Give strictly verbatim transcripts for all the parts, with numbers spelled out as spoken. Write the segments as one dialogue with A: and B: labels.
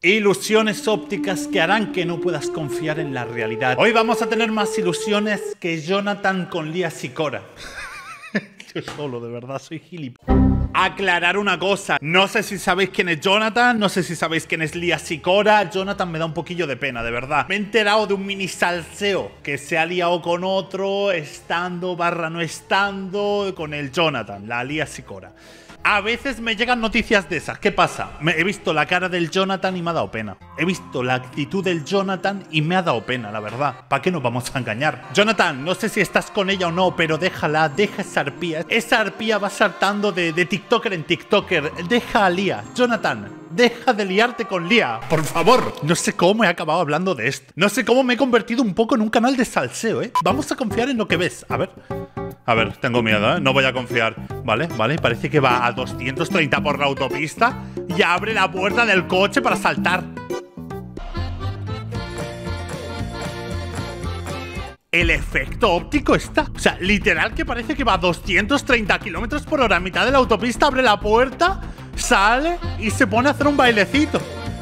A: Ilusiones ópticas que harán que no puedas confiar en la realidad. Hoy vamos a tener más ilusiones que Jonathan con Lia Sikora. Yo solo, de verdad, soy gilipollas. Aclarar una cosa. No sé si sabéis quién es Jonathan, no sé si sabéis quién es Lia Sikora. Jonathan me da un poquillo de pena, de verdad. Me he enterado de un mini salseo que se ha liado con otro, estando barra no estando, con el Jonathan, la Lia Sikora. A veces me llegan noticias de esas. ¿Qué pasa? Me he visto la cara del Jonathan y me ha dado pena. He visto la actitud del Jonathan y me ha dado pena, la verdad. ¿Para qué nos vamos a engañar? Jonathan, no sé si estás con ella o no, pero déjala, deja esa arpía. Esa arpía va saltando de, de TikToker en TikToker. Deja a Lia. Jonathan, deja de liarte con Lia, por favor. No sé cómo he acabado hablando de esto. No sé cómo me he convertido un poco en un canal de salseo, ¿eh? Vamos a confiar en lo que ves. A ver. A ver, tengo miedo, ¿eh? No voy a confiar. Vale, vale, parece que va a doscientos treinta por la autopista y abre la puerta del coche para saltar. El efecto óptico está... O sea, literal que parece que va a doscientos treinta kilómetros por hora a mitad de la autopista, abre la puerta, sale y se pone a hacer un bailecito.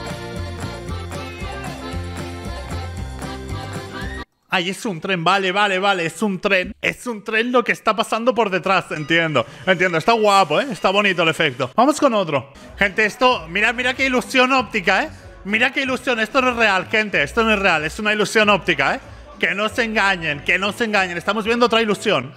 A: Ay, es un tren, vale, vale, vale, es un tren. Es un tren lo que está pasando por detrás, entiendo. Entiendo, está guapo, ¿eh? Está bonito el efecto. Vamos con otro. Gente, esto, mira, mira qué ilusión óptica, ¿eh? Mira qué ilusión, esto no es real, gente, esto no es real, es una ilusión óptica, ¿eh? Que no se engañen, que no se engañen, estamos viendo otra ilusión.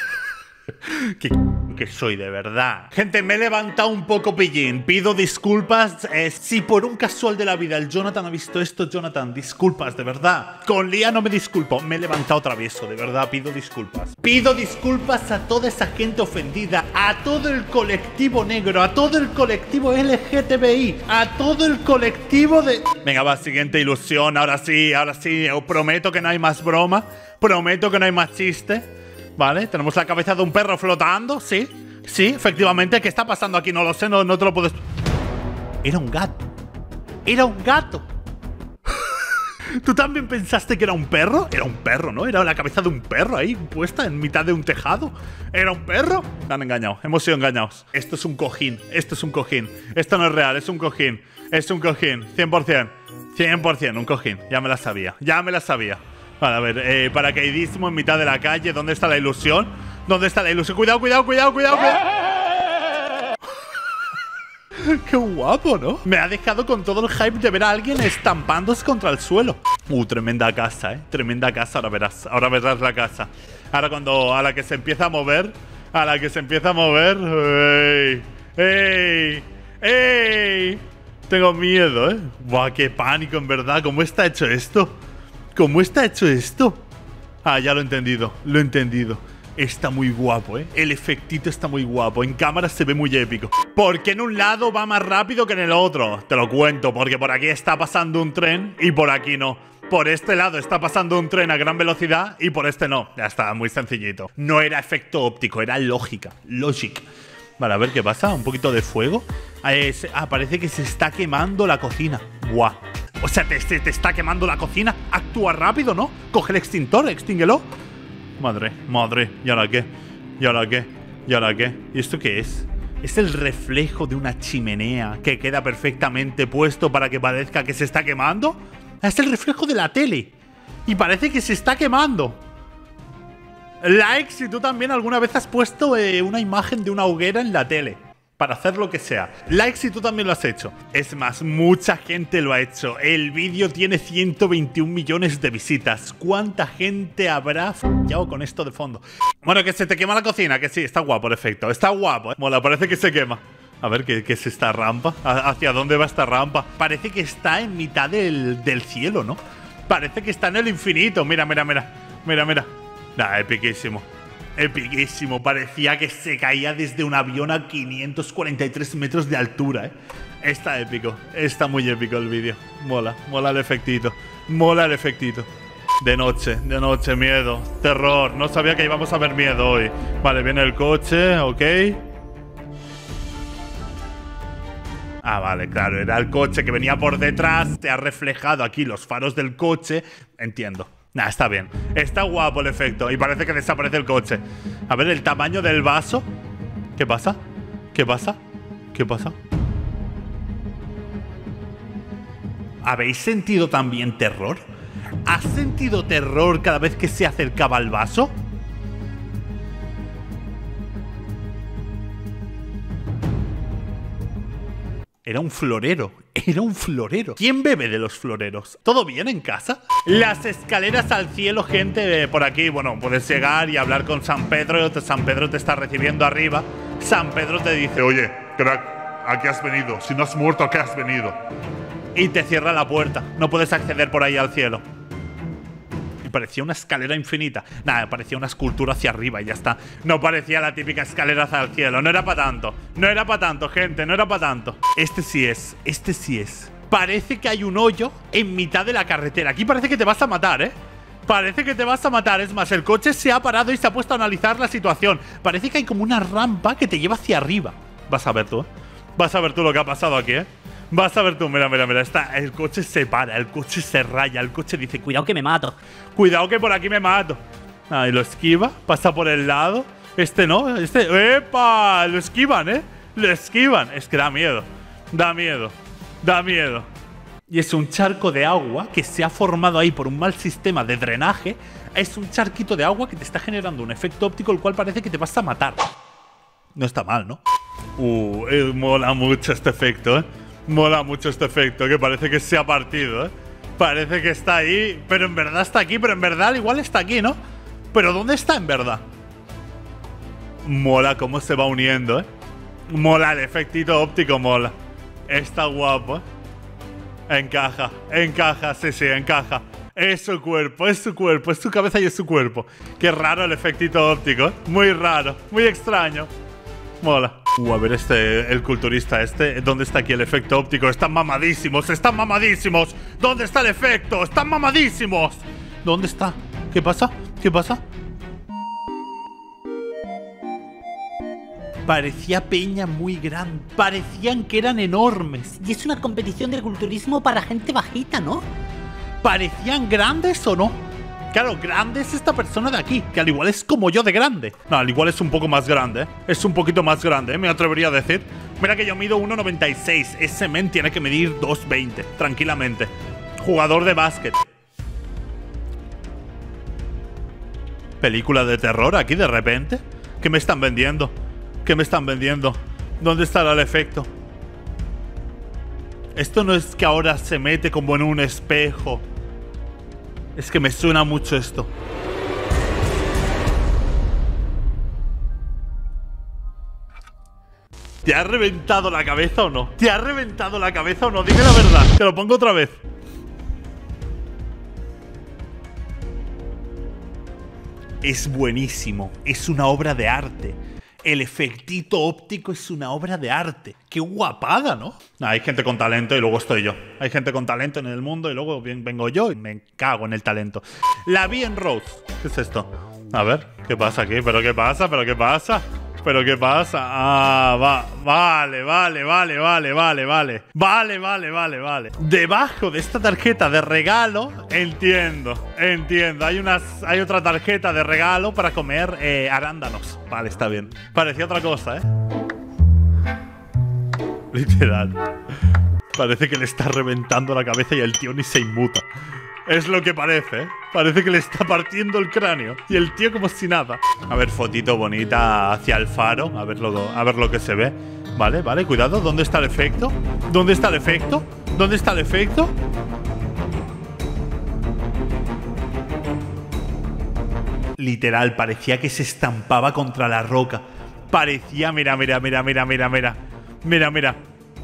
A: ¿Qué que soy de verdad? Gente, me he levantado un poco pillín. Pido disculpas. eh, Si por un casual de la vida el Jonathan ha visto esto, Jonathan, disculpas, de verdad. Con Lia no me disculpo. Me he levantado travieso, de verdad, pido disculpas. Pido disculpas a toda esa gente ofendida, a todo el colectivo negro, a todo el colectivo L G T B I, a todo el colectivo de... Venga, va, siguiente ilusión. Ahora sí, ahora sí. Os prometo que no hay más broma. Prometo que no hay más chiste. Vale, tenemos la cabeza de un perro flotando, sí, sí, efectivamente. ¿Qué está pasando aquí? No lo sé, no, no te lo puedes... Era un gato. Era un gato. ¿Tú también pensaste que era un perro? Era un perro, ¿no? Era la cabeza de un perro ahí, puesta en mitad de un tejado. ¿Era un perro? Me han engañado, hemos sido engañados. Esto es un cojín, esto es un cojín. Esto no es real, es un cojín. Es un cojín, cien por cien. cien por cien, un cojín. Ya me la sabía, ya me la sabía. Vale, a ver, eh, paracaidismo en mitad de la calle. ¿Dónde está la ilusión? ¿Dónde está la ilusión? Cuidado, cuidado, cuidado, cuidado, cuidado. Qué guapo, ¿no? Me ha dejado con todo el hype de ver a alguien estampándose contra el suelo. Uh, tremenda casa, ¿eh? Tremenda casa, ahora verás. Ahora verás la casa. Ahora cuando a la que se empieza a mover, a la que se empieza a mover... ¡Ey! ¡Ey! ¡Ey! Tengo miedo, ¿eh? Buah, qué pánico, en verdad. ¿Cómo está hecho esto? ¿Cómo está hecho esto? Ah, ya lo he entendido, lo he entendido. Está muy guapo, ¿eh? El efectito está muy guapo. En cámara se ve muy épico. ¿Por qué en un lado va más rápido que en el otro? Te lo cuento, porque por aquí está pasando un tren y por aquí no. Por este lado está pasando un tren a gran velocidad y por este no. Ya está, muy sencillito. No era efecto óptico, era lógica. Logic. Vale, a ver qué pasa. Un poquito de fuego. Eh, se, ah, parece que se está quemando la cocina. Buah. O sea, te, te, te está quemando la cocina. Actúa rápido, ¿no? Coge el extintor, extínguelo. Madre, madre. ¿Y ahora qué? ¿Y ahora qué? ¿Y ahora qué? ¿Y esto qué es? Es el reflejo de una chimenea que queda perfectamente puesto para que parezca que se está quemando. Es el reflejo de la tele. Y parece que se está quemando. Like si tú también alguna vez has puesto eh, una imagen de una hoguera en la tele. Para hacer lo que sea. Like si tú también lo has hecho. Es más, mucha gente lo ha hecho. El vídeo tiene ciento veintiún millones de visitas. ¿Cuánta gente habrá fallado con esto de fondo? Bueno, que se te quema la cocina. Que sí, está guapo el efecto. Está guapo, ¿eh? Mola, parece que se quema. A ver, ¿qué, qué es esta rampa? ¿Hacia dónde va esta rampa? Parece que está en mitad del, del cielo, ¿no? Parece que está en el infinito. Mira, mira, mira. Mira, mira. Nah, epiquísimo. Epiquísimo, parecía que se caía desde un avión a quinientos cuarenta y tres metros de altura, ¿eh? Está épico, está muy épico el vídeo. Mola, mola el efectito, mola el efectito. De noche, de noche, miedo, terror. No sabía que íbamos a ver miedo hoy. Vale, viene el coche, ok. Ah, vale, claro, era el coche que venía por detrás. Te ha reflejado aquí los faros del coche. Entiendo. Nah, está bien. Está guapo el efecto. Y parece que desaparece el coche. A ver, el tamaño del vaso. ¿Qué pasa? ¿Qué pasa? ¿Qué pasa? ¿Habéis sentido también terror? ¿Has sentido terror cada vez que se acercaba al vaso? Era un florero, era un florero. ¿Quién bebe de los floreros? ¿Todo bien en casa? Las escaleras al cielo, gente, por aquí. Bueno, puedes llegar y hablar con San Pedro. San Pedro te está recibiendo arriba. San Pedro te dice: oye, crack, ¿a qué has venido? Si no has muerto, ¿a qué has venido? Y te cierra la puerta. No puedes acceder por ahí al cielo. Y parecía una escalera infinita. Nada, parecía una escultura hacia arriba y ya está. No parecía la típica escalera hacia el cielo. No era para tanto. No era para tanto, gente. No era para tanto. Este sí es. Este sí es. Parece que hay un hoyo en mitad de la carretera. Aquí parece que te vas a matar, ¿eh? Parece que te vas a matar. Es más, el coche se ha parado y se ha puesto a analizar la situación. Parece que hay como una rampa que te lleva hacia arriba. Vas a ver tú, ¿eh? Vas a ver tú lo que ha pasado aquí, ¿eh? Vas a ver tú, mira, mira, mira, está, el coche se para, el coche se raya, el coche dice: cuidado que me mato, cuidado que por aquí me mato. Ahí lo esquiva, pasa por el lado. Este no, este, ¡epa! Lo esquivan, ¿eh? Lo esquivan, es que da miedo, da miedo, da miedo. Y es un charco de agua que se ha formado ahí por un mal sistema de drenaje. Es un charquito de agua que te está generando un efecto óptico el cual parece que te vas a matar. No está mal, ¿no? Uh, eh, mola mucho este efecto, ¿eh? Mola mucho este efecto, que parece que se ha partido, ¿eh? Parece que está ahí, pero en verdad está aquí, pero en verdad igual está aquí, ¿no? Pero ¿dónde está en verdad? Mola cómo se va uniendo, ¿eh? Mola, el efectito óptico mola. Está guapo, ¿eh? Encaja, encaja, sí, sí, encaja. Es su cuerpo, es su cuerpo, es su cabeza y es su cuerpo. Qué raro el efectito óptico, ¿eh? Muy raro, muy extraño. Mola. Uh, a ver este, el culturista este. ¿Dónde está aquí el efecto óptico? Están mamadísimos, están mamadísimos. ¿Dónde está el efecto? Están mamadísimos. ¿Dónde está? ¿Qué pasa? ¿Qué pasa? Parecía peña muy grande. Parecían que eran enormes.
B: Y es una competición de culturismo para gente bajita, ¿no?
A: ¿Parecían grandes o no? Claro, grande es esta persona de aquí, que al igual es como yo de grande. No, al igual es un poco más grande, ¿eh? Es un poquito más grande, ¿eh? Me atrevería a decir. Mira que yo mido uno noventa y seis. Ese men tiene que medir dos veinte, tranquilamente. Jugador de básquet. ¿Película de terror aquí de repente? ¿Qué me están vendiendo? ¿Qué me están vendiendo? ¿Dónde estará el efecto? Esto no es que ahora se mete como en un espejo. Es que me suena mucho esto. ¿Te ha reventado la cabeza o no? ¿Te ha reventado la cabeza o no? Dime la verdad. Te lo pongo otra vez. Es buenísimo. Es una obra de arte. El efectito óptico es una obra de arte. ¡Qué guapada!, ¿no? Nah, hay gente con talento y luego estoy yo. Hay gente con talento en el mundo y luego vengo yo y me cago en el talento. La vi en Rose. ¿Qué es esto? A ver, ¿qué pasa aquí? ¿Pero qué pasa? ¿Pero qué pasa? ¿Pero qué pasa? Ah, va, vale, vale, vale, vale, vale, vale. Vale, vale, vale, vale. Debajo de esta tarjeta de regalo, entiendo, entiendo. Hay, unas, hay otra tarjeta de regalo para comer eh, arándanos. Vale, está bien. Parecía otra cosa, ¿eh? Literal. Parece que le está reventando la cabeza y el tío ni se inmuta. Es lo que parece, ¿eh? Parece que le está partiendo el cráneo. Y el tío como si nada. A ver, fotito bonita hacia el faro. A ver lo, a ver lo que se ve. Vale, vale, cuidado. ¿Dónde está el efecto? ¿Dónde está el efecto? ¿Dónde está el efecto? Literal, parecía que se estampaba contra la roca. Parecía, mira, mira, mira, mira, mira, mira. Mira, mira.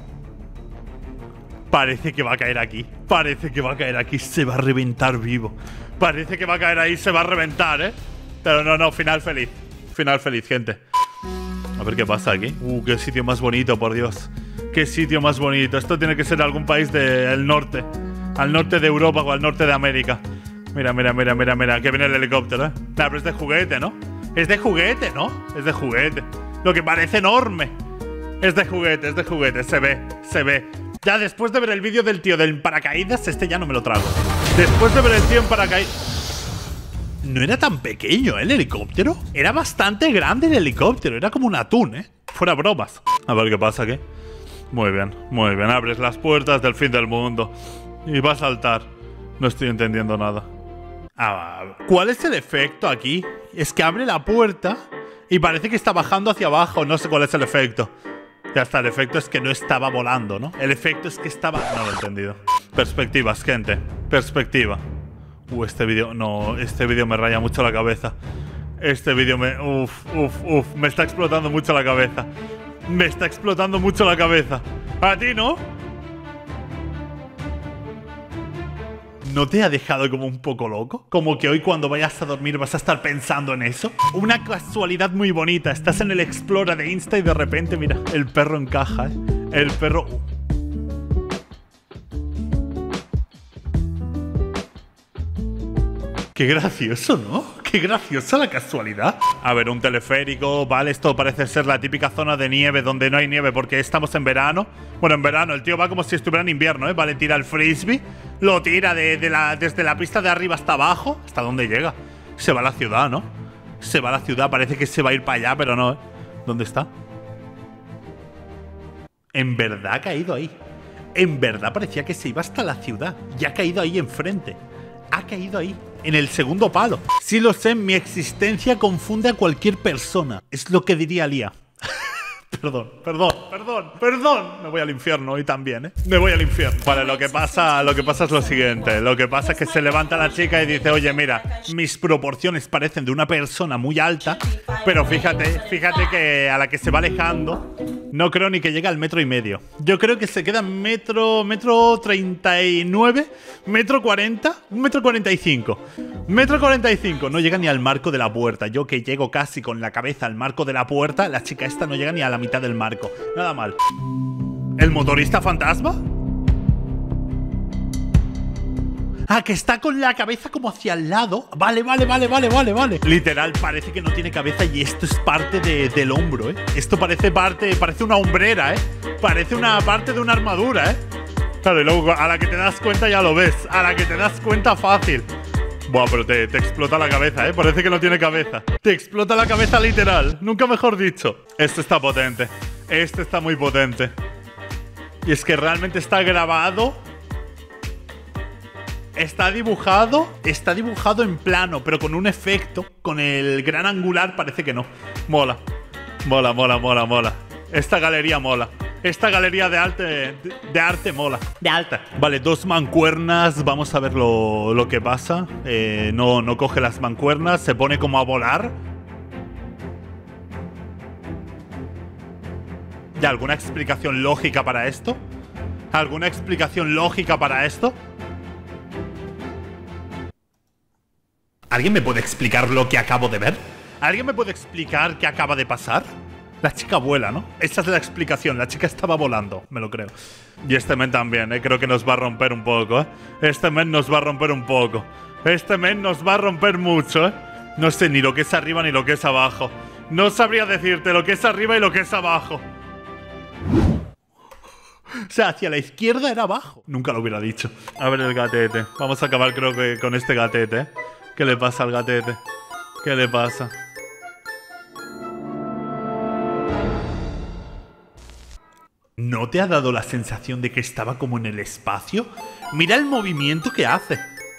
A: Parece que va a caer aquí. Parece que va a caer aquí. Se va a reventar vivo. Parece que va a caer ahí. Se va a reventar, ¿eh? Pero no, no. Final feliz. Final feliz, gente. A ver qué pasa aquí. Uh, qué sitio más bonito, por Dios. Qué sitio más bonito. Esto tiene que ser algún país del norte. Al norte de Europa o al norte de América. Mira, mira, mira, mira, mira. Que viene el helicóptero, ¿eh? Nah, pero es de juguete, ¿no? Es de juguete, ¿no? Es de juguete. Lo que parece enorme. Es de juguete, es de juguete. Se ve, se ve. Ya después de ver el vídeo del tío del paracaídas, este ya no me lo trago. Después de ver el tío en paracaídas... No era tan pequeño, ¿eh? El helicóptero. Era bastante grande el helicóptero. Era como un atún, ¿eh? Fuera bromas. A ver qué pasa aquí. Muy bien, muy bien. Abres las puertas del fin del mundo. Y va a saltar. No estoy entendiendo nada. Ah, ¿cuál es el efecto aquí? Es que abre la puerta y parece que está bajando hacia abajo. No sé cuál es el efecto. Ya está, el efecto es que no estaba volando, ¿no? El efecto es que estaba... No lo he entendido. Perspectivas, gente. Perspectiva. Uh, este vídeo... No, este vídeo me raya mucho la cabeza. Este vídeo me... Uf, uf, uf. Me está explotando mucho la cabeza. Me está explotando mucho la cabeza. ¿A ti, no? ¿No te ha dejado como un poco loco? Como que hoy cuando vayas a dormir vas a estar pensando en eso. Una casualidad muy bonita. Estás en el Explora de Insta y de repente, mira, el perro encaja, ¿eh? El perro... Qué gracioso, ¿no? Qué graciosa la casualidad. A ver, un teleférico, vale, esto parece ser la típica zona de nieve donde no hay nieve porque estamos en verano. Bueno, en verano, el tío va como si estuviera en invierno, ¿eh? Vale, tira el frisbee, lo tira de, de la, desde la pista de arriba hasta abajo. ¿Hasta dónde llega? Se va a la ciudad, ¿no? Se va a la ciudad, parece que se va a ir para allá, pero no, ¿eh? ¿Dónde está? En verdad ha caído ahí. En verdad parecía que se iba hasta la ciudad. Y ha caído ahí enfrente. Ha caído ahí, en el segundo palo. Sí lo sé, mi existencia confunde a cualquier persona. Es lo que diría Lía. Perdón, perdón, perdón, perdón. Me voy al infierno hoy también, ¿eh? Me voy al infierno. Vale, lo que pasa, lo que pasa es lo siguiente. Lo que pasa es que se levanta la chica y dice, oye, mira, mis proporciones parecen de una persona muy alta, pero fíjate, fíjate que a la que se va alejando, no creo ni que llegue al metro y medio. Yo creo que se queda en metro, metro treinta y nueve, metro cuarenta, un metro cuarenta y cinco. Metro cuarenta y cinco, no llega ni al marco de la puerta. Yo que llego casi con la cabeza al marco de la puerta, la chica esta no llega ni a la mitad del marco. Nada mal. ¿El motorista fantasma? Ah, que está con la cabeza como hacia el lado. Vale, vale, vale, vale, vale, vale. Literal, parece que no tiene cabeza y esto es parte de, del hombro, ¿eh? Esto parece parte, parece una hombrera, ¿eh? Parece una parte de una armadura, ¿eh? Claro, y luego a la que te das cuenta ya lo ves. A la que te das cuenta fácil. Buah, pero te, te explota la cabeza, ¿eh? Parece que no tiene cabeza. Te explota la cabeza literal. Nunca mejor dicho. Este está potente. Este está muy potente. Y es que realmente está grabado. Está dibujado. Está dibujado en plano, pero con un efecto. Con el gran angular parece que no. Mola. Mola, mola, mola, mola. Esta galería mola. Esta galería de arte, de, de arte mola. De alta. Vale, dos mancuernas. Vamos a ver lo, lo que pasa. Eh, no, no coge las mancuernas. Se pone como a volar. ¿Y alguna explicación lógica para esto? ¿Alguna explicación lógica para esto? ¿Alguien me puede explicar lo que acabo de ver? ¿Alguien me puede explicar qué acaba de pasar? La chica vuela, ¿no? Esa es la explicación. La chica estaba volando, me lo creo. Y este men también, ¿eh? Creo que nos va a romper un poco, ¿eh? Este men nos va a romper un poco. Este men nos va a romper mucho, ¿eh? No sé ni lo que es arriba ni lo que es abajo. No sabría decirte lo que es arriba y lo que es abajo. O sea, hacia la izquierda era abajo. Nunca lo hubiera dicho. A ver el gatete. Vamos a acabar creo que con este gatete, ¿eh? ¿Qué le pasa al gatete? ¿Qué le pasa? ¿No te ha dado la sensación de que estaba como en el espacio? Mira el movimiento que hace.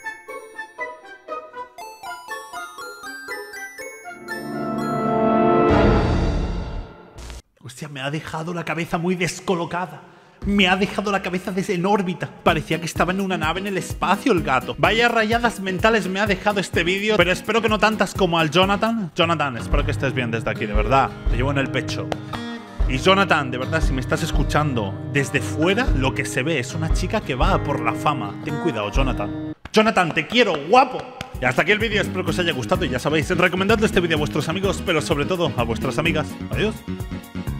A: Hostia, me ha dejado la cabeza muy descolocada. Me ha dejado la cabeza desde en órbita. Parecía que estaba en una nave en el espacio el gato. Vaya rayadas mentales me ha dejado este vídeo. Pero espero que no tantas como al Jonathan. Jonathan, espero que estés bien desde aquí, de verdad. Te llevo en el pecho. Y Jonathan, de verdad, si me estás escuchando, desde fuera lo que se ve es una chica que va por la fama. Ten cuidado, Jonathan. Jonathan, te quiero, guapo. Y hasta aquí el vídeo, espero que os haya gustado. Y ya sabéis, recomendadle este vídeo a vuestros amigos, pero sobre todo a vuestras amigas. Adiós.